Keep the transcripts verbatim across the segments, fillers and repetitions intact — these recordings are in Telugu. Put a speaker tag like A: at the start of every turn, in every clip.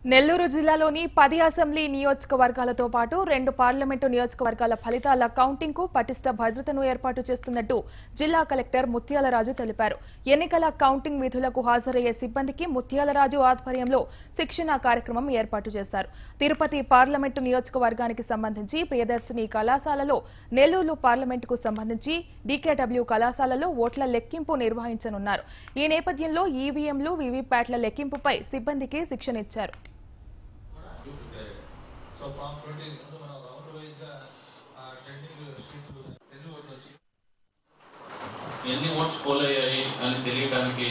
A: నెల్లూరు జిల్లాలోని పది అసెంబ్లీ నియోజకవర్గాలతో పాటు రెండు పార్లమెంటు నియోజకవర్గాల ఫలితాల కౌంటింగ్ కు పటిష్ట భద్రతను ఏర్పాటు చేస్తున్నట్టు జిల్లా కలెక్టర్ ముత్యాల రాజు తెలిపారు. ఎన్నికల కౌంటింగ్ విధులకు హాజరయ్యే సిబ్బందికి ముత్యాల రాజు ఆధ్వర్యంలో శిక్షణ కార్యక్రమం ఏర్పాటు చేశారు. తిరుపతి పార్లమెంటు నియోజకవర్గానికి సంబంధించి ప్రియదర్శిని కళాశాలలో, నెల్లూరు పార్లమెంటుకు సంబంధించి డీకేడబ్ల్యూ కళాశాలలో ఓట్ల లెక్కింపు నిర్వహించనున్నారు. ఈ నేపథ్యంలో ఈవీఎంలు, వీవీప్యాట్ల లెక్కింపుపై సిబ్బందికి శిక్షణ ఇచ్చారు.
B: So from twenty మనం రౌండ్ వైజ్ గా ట్రెండింగ్ షీట్లు ఎన్ని ఓట్లు వచ్చి ఎన్ని ఓట్స్ పోల్ అయ్యాయి అని తెలియడానికి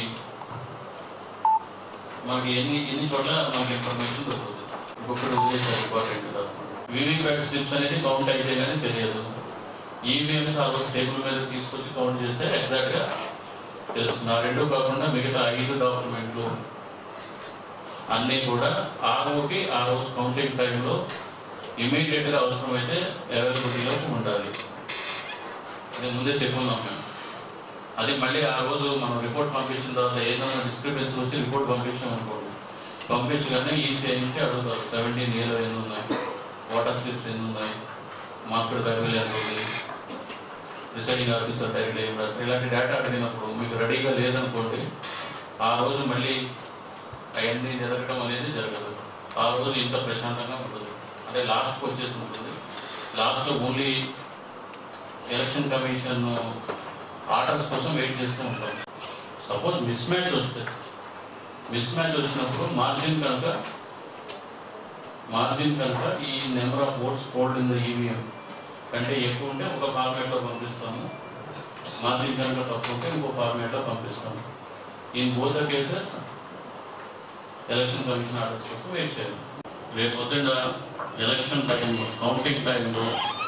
B: మనకి ఎన్ని ఎన్ని చోట్ల మనకి ఇన్ఫర్మేషన్ దొరుకుతుంది. ఇంకొకటి ఉద్దేశాలు ఇంపార్టెంట్ కాదు. వీవీప్యాట్ స్లిప్స్ అనేది కౌంట్ అయితే కానీ తెలియదు. ఈవీఎంస్ ఆ రోజు టేబుల్ మీద తీసుకొచ్చి కౌంట్ చేస్తే ఎగ్జాక్ట్ గా తెలుస్తుంది. ఆ రెండు కాకుండా మిగతా ఐదు డాక్యుమెంట్లు అన్నీ కూడా ఆ రోజుకి ఆ రోజు కౌంటింగ్ టైంలో ఇమీడియట్గా అవసరమైతే అవైలబిలిటీలో ఉండాలి. అది ముందే చెప్పుకున్నాం మేము. అది మళ్ళీ ఆ రోజు మనం రిపోర్ట్ పంపించిన తర్వాత ఏదైనా డిస్క్రిపెన్సీ వచ్చి రిపోర్ట్ పంపించాం అనుకోండి, పంపించగానే ఈసీఐ నుంచి అడుగుతారు సెవెంటీన్ ఏలో ఎన్ని ఉన్నాయి, వాటర్ స్లిప్స్ ఎన్ని ఉన్నాయి, మార్కెట్ వాల్యూ ఎంత ఉంది, రిసైడింగ్ ఆఫీసర్ డైరెక్ట్ ఏం రాస్తారు, ఇలాంటి డేటా అడిగినప్పుడు మీకు రెడీగా లేదనుకోండి, ఆ రోజు మళ్ళీ అవన్నీ జరగడం అనేది జరగదు. ఆ రోజు ఇంత ప్రశాంతంగా ఉంటుంది. అంటే లాస్ట్కి వచ్చేసి ఉంటుంది. లాస్ట్లో ఓన్లీ ఎలక్షన్ కమిషన్ ఆర్డర్స్ కోసం వెయిట్ చేస్తూ ఉంటాం. సపోజ్ మిస్ మ్యాచ్ వస్తే మిస్ మ్యాచ్ వచ్చినప్పుడు మార్జిన్ కనుక మార్జిన్ కనుక ఈ number of votes polled in the EVM కంటే ఎక్కువ ఉంటే ఒక ఫార్మేట్లో పంపిస్తాము. మార్జిన్ కనుక తక్కువ ఉంటే ఇంకో ఫార్మేట్లో పంపిస్తాము. In both the cases election commission orders కోసం వెయిట్ చేయాలి. రేపు పొద్దున్న ఎలక్షన్ టైంలో, కౌంటింగ్ టైంలో